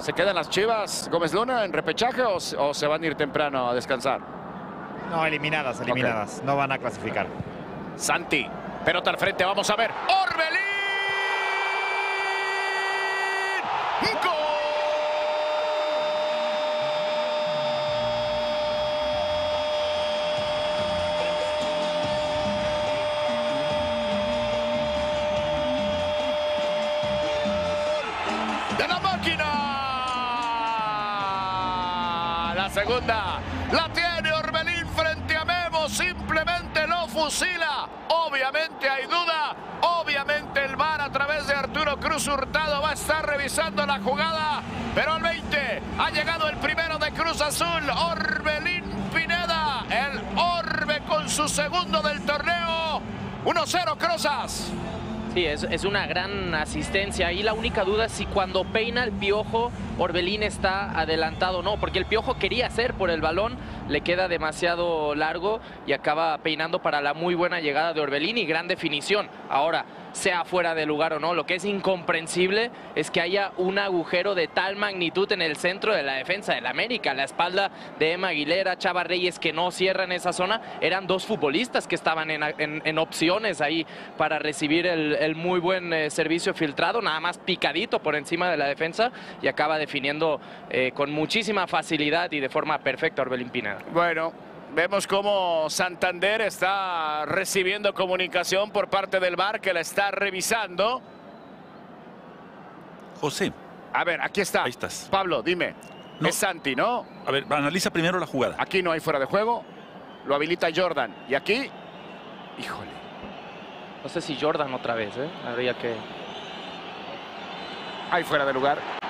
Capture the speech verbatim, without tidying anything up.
¿Se quedan las Chivas, Gómez Luna, en repechaje o, o se van a ir temprano a descansar? No, eliminadas, eliminadas. Okay. No van a clasificar. Santi, pelota al frente, vamos a ver. ¡Orbelín! ¡Gol! ¡De la máquina! La segunda la tiene Orbelín frente a Memo, simplemente lo fusila. Obviamente hay duda, obviamente el V A R a través de Arturo Cruz Hurtado va a estar revisando la jugada, pero al veinte ha llegado el primero de Cruz Azul, Orbelín Pineda, el Orbe con su segundo del torneo. uno cero Crozas. Sí, es, es una gran asistencia. Y la única duda es si cuando peina el Piojo, Orbelín está adelantado o no. Porque el Piojo quería hacer por el balón, le queda demasiado largo y acaba peinando para la muy buena llegada de Orbelín y gran definición. Ahora, sea fuera de lugar o no, lo que es incomprensible es que haya un agujero de tal magnitud en el centro de la defensa del América. La espalda de Emma Aguilera, Chava Reyes, que no cierran esa zona, eran dos futbolistas que estaban en, en, en opciones ahí para recibir el, el muy buen eh, servicio filtrado, nada más picadito por encima de la defensa y acaba definiendo eh, con muchísima facilidad y de forma perfecta Orbelín Pineda. Bueno, vemos cómo Santander está recibiendo comunicación por parte del V A R que la está revisando. José. A ver, aquí está. Ahí estás. Pablo, dime. No. Es Santi, ¿no? A ver, analiza primero la jugada. Aquí no hay fuera de juego. Lo habilita Jordan. Y aquí, híjole. No sé si Jordan otra vez, ¿eh? Habría que... Hay fuera de lugar.